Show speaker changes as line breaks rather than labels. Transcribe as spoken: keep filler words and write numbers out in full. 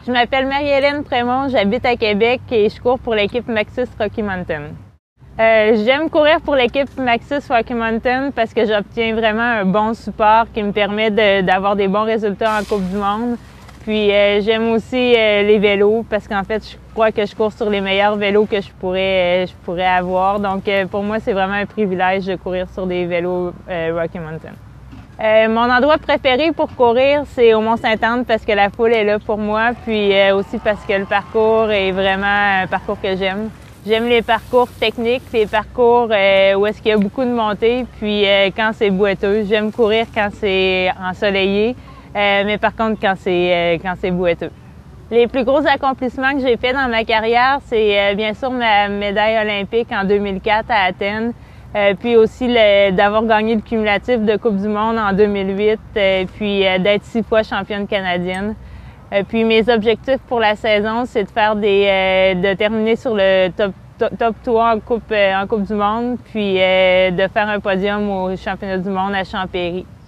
Je m'appelle Marie-Hélène Prémont, j'habite à Québec et je cours pour l'équipe Maxxis Rocky Mountain. Euh, J'aime courir pour l'équipe Maxxis Rocky Mountain parce que j'obtiens vraiment un bon support qui me permet d'avoir de, des bons résultats en Coupe du Monde. Puis euh, j'aime aussi euh, les vélos parce qu'en fait, je crois que je cours sur les meilleurs vélos que je pourrais, euh, je pourrais avoir. Donc euh, pour moi, c'est vraiment un privilège de courir sur des vélos euh, Rocky Mountain. Euh, mon endroit préféré pour courir, c'est au Mont-Sainte-Anne parce que la foule est là pour moi, puis euh, aussi parce que le parcours est vraiment un parcours que j'aime. J'aime les parcours techniques, les parcours euh, où est-ce qu'il y a beaucoup de montées, puis euh, quand c'est boiteux. J'aime courir quand c'est ensoleillé, euh, mais par contre quand c'est euh, quand c'est boiteux. Les plus gros accomplissements que j'ai faits dans ma carrière, c'est euh, bien sûr ma médaille olympique en deux mille quatre à Athènes. Euh, puis aussi d'avoir gagné le cumulatif de Coupe du Monde en deux mille huit, euh, puis euh, d'être six fois championne canadienne. Euh, puis mes objectifs pour la saison, c'est de faire des, euh, de terminer sur le top, top, top trois en Coupe, euh, en Coupe du Monde, puis euh, de faire un podium au championnat du monde à Champéry.